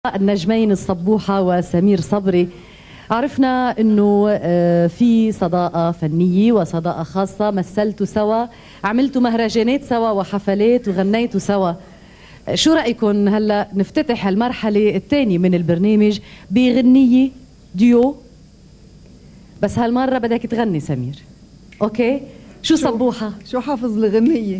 النجمين الصبوحة وسمير صبري، عرفنا انه في صداقة فنية وصداقة خاصة، مثلتوا سوا، عملتوا مهرجانات سوا وحفلات وغنيتوا سوا. شو رأيكم هلا نفتتح المرحلة الثانية من البرنامج بغنية ديو، بس هالمرة بدك تغني سمير، اوكي؟ شو صبوحة؟ شو حافظ الغنية؟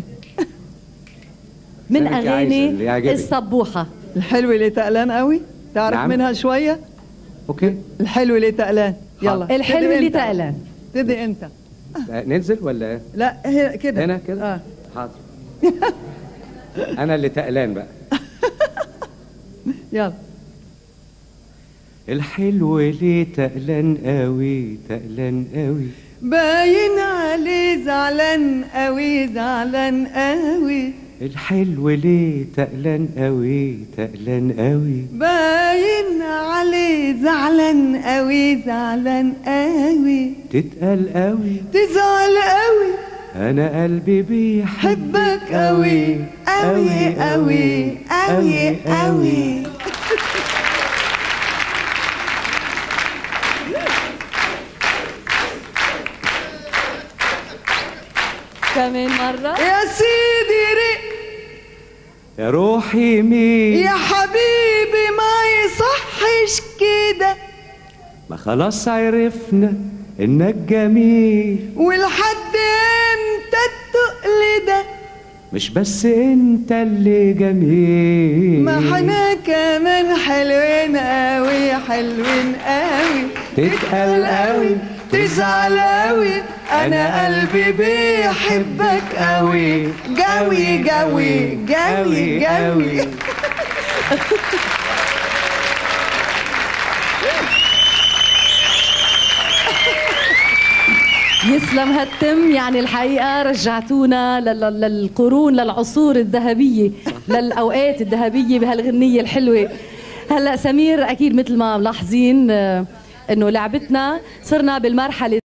من اغاني الصبوحة الحلوة اللي تقلان قوي، تعرف نعم. منها شوية؟ اوكي. الحلوة اللي تقلان، يلا الحلوة اللي تقلان. ابتدي انت. ننزل ولا؟ لا هي كده. هنا كده؟ حاضر. انا اللي تقلان بقى. يلا. الحلو ليه تقلان قوي، تقلان قوي، باين عليه زعلان قوي، زعلان قوي. الحلو ليه تقلان قوي، تقلان قوي، باين عليه زعلان قوي، زعلان قوي. تتقل قوي، تزعل قوي، انا قلبي بيحبك قوي قوي قوي قوي قوي. كمان مرة يا سيدي رق يا روحي مين يا حبيبي، ما يصحش كده، ما خلاص عرفنا انك جميل، ولحد امتى التقل ده؟ مش بس انت اللي جميل، ما احنا كمان حلوين قوي، حلوين قوي. تتقل قوي، تزعل قوي، انا قلبي بيحبك قوي قوي قوي قوي قوي. يسلم هالتم، يعني الحقيقة رجعتونا للقرون، للعصور الذهبية، للأوقات الذهبية بهالغنية الحلوة. هلأ سمير أكيد مثل ما ملاحظين إنه لعبتنا صرنا بالمرحلة